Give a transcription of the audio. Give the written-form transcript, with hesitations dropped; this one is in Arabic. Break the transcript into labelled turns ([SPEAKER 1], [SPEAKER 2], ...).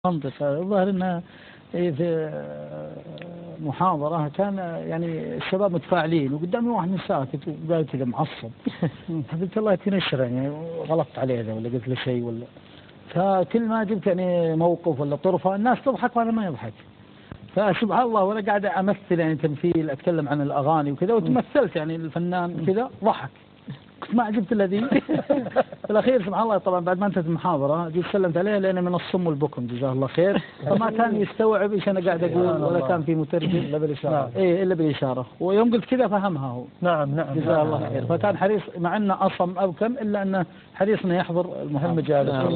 [SPEAKER 1] منطقة الظاهر انها في محاضرة كان يعني الشباب متفاعلين وقدامي واحد ساكت وقال كذا معصب. فقلت الله يتنشر يعني غلطت عليه ذا ولا قلت له شيء ولا. فكل ما جبت يعني موقف ولا طرفة الناس تضحك وانا ما يضحك. فسبحان الله وانا قاعد امثل يعني تمثيل اتكلم عن الاغاني وكذا وتمثلت يعني الفنان كذا ضحك. كنت ما عجبت الذي في الاخير سبحان الله طبعا بعد ما انتهت المحاضره جيت سلمت عليه لانه من الصم والبكم جزاه الله خير فما كان يستوعب ايش انا قاعد اقول ولا كان في مترجم الا بالاشاره الا بالاشاره ويوم قلت كذا فهمها هو
[SPEAKER 2] نعم
[SPEAKER 1] جزاه الله خير فكان حريص مع انه اصم ابكم الا انه حريص انه يحضر المهم جالس